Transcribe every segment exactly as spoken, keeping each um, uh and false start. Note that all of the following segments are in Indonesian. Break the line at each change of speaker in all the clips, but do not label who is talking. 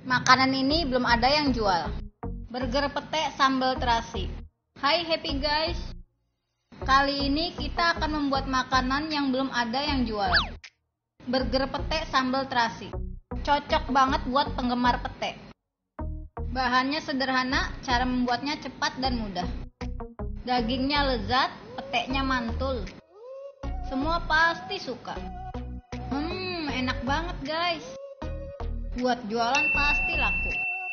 Makanan ini belum ada yang jual. Burger pete sambal terasi. Hai happy guys. Kali ini kita akan membuat makanan yang belum ada yang jual. Burger pete sambal terasi. Cocok banget buat penggemar pete. Bahannya sederhana, cara membuatnya cepat dan mudah. Dagingnya lezat, petenya mantul. Semua pasti suka. Hmm, enak banget guys. Buat jualan pasti laku.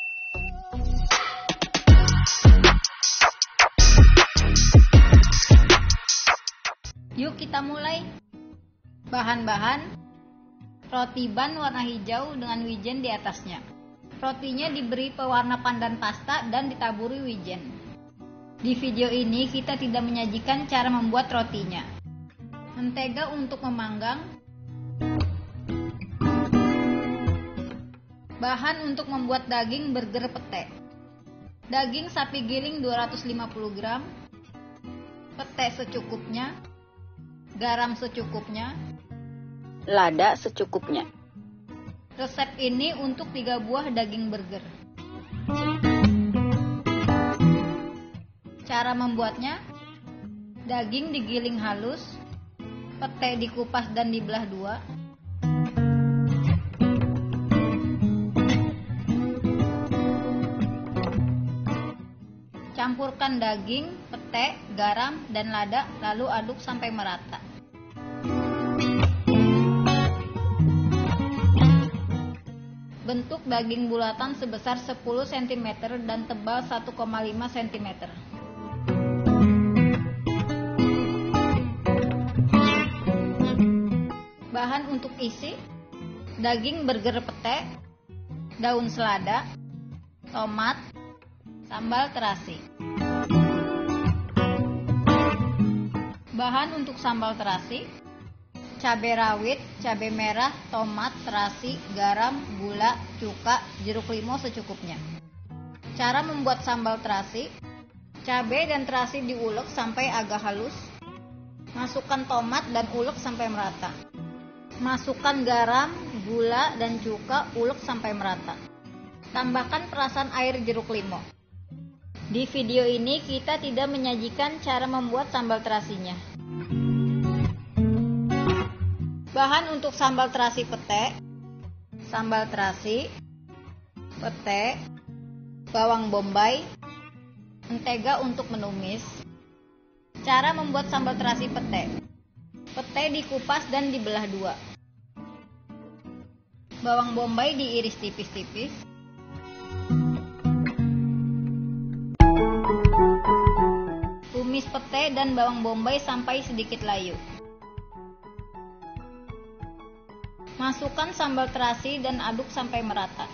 Yuk kita mulai. Bahan-bahan: roti ban warna hijau dengan wijen di atasnya. Rotinya diberi pewarna pandan pasta dan ditaburi wijen. Di video ini kita tidak menyajikan cara membuat rotinya. Mentega untuk memanggang. Bahan untuk membuat daging burger pete: daging sapi giling dua ratus lima puluh gram, pete secukupnya, garam secukupnya,
lada secukupnya.
Resep ini untuk tiga buah daging burger. Cara membuatnya: daging digiling halus, pete dikupas dan dibelah dua. Campurkan daging, pete, garam, dan lada, lalu aduk sampai merata. Bentuk daging bulatan sebesar sepuluh sentimeter dan tebal satu koma lima sentimeter. Bahan untuk isi: daging burger pete, daun selada, tomat, sambal terasi. Bahan untuk sambal terasi: cabai rawit, cabai merah, tomat, terasi, garam, gula, cuka, jeruk limau secukupnya. Cara membuat sambal terasi: cabai dan terasi diulek sampai agak halus. Masukkan tomat dan ulek sampai merata. Masukkan garam, gula, dan cuka, ulek sampai merata. Tambahkan perasan air jeruk limau. Di video ini kita tidak menyajikan cara membuat sambal terasinya. Bahan untuk sambal terasi pete: sambal terasi, pete, bawang bombay, mentega untuk menumis. Cara membuat sambal terasi pete: pete dikupas dan dibelah dua. Bawang bombay diiris tipis-tipis. Tumis pete dan bawang bombay sampai sedikit layu. Masukkan sambal terasi dan aduk sampai merata.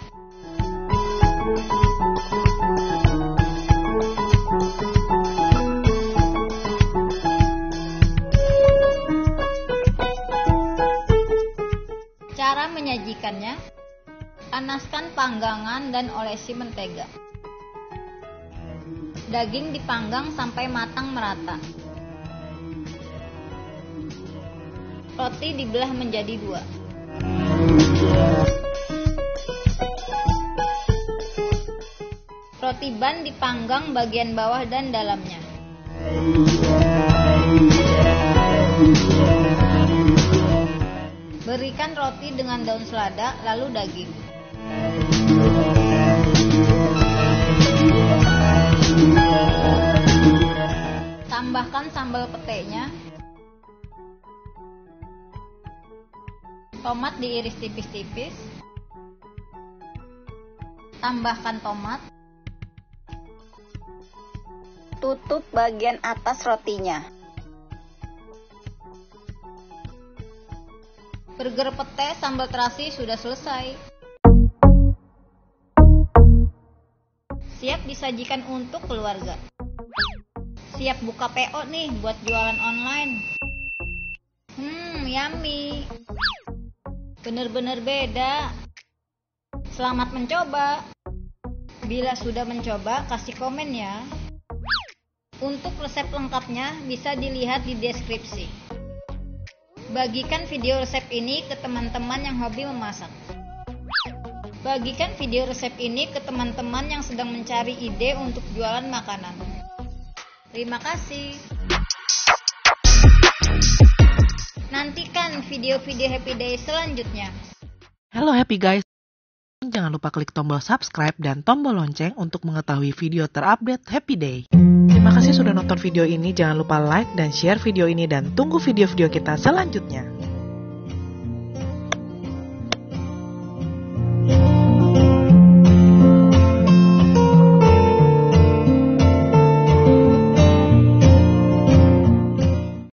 Cara menyajikannya: panaskan panggangan dan olesi mentega. Daging dipanggang sampai matang merata. Roti dibelah menjadi dua. Roti ban dipanggang bagian bawah dan dalamnya. Berikan roti dengan daun selada, lalu daging. Tambahkan sambal petenya. Tomat diiris tipis-tipis. Tambahkan tomat.
Tutup bagian atas rotinya.
Burger pete sambal terasi sudah selesai. Siap disajikan untuk keluarga. Siap buka P O nih buat jualan online. Hmm, yummy. Bener-bener beda. Selamat mencoba. Bila sudah mencoba, kasih komen ya. Untuk resep lengkapnya bisa dilihat di deskripsi. Bagikan video resep ini ke teman-teman yang hobi memasak. Bagikan video resep ini ke teman-teman yang sedang mencari ide untuk jualan makanan. Terima kasih. Nantikan video-video Happy Day selanjutnya.
Halo Happy Guys, jangan lupa klik tombol subscribe dan tombol lonceng untuk mengetahui video terupdate Happy Day. Terima kasih sudah nonton video ini, jangan lupa like dan share video ini dan tunggu video-video kita selanjutnya.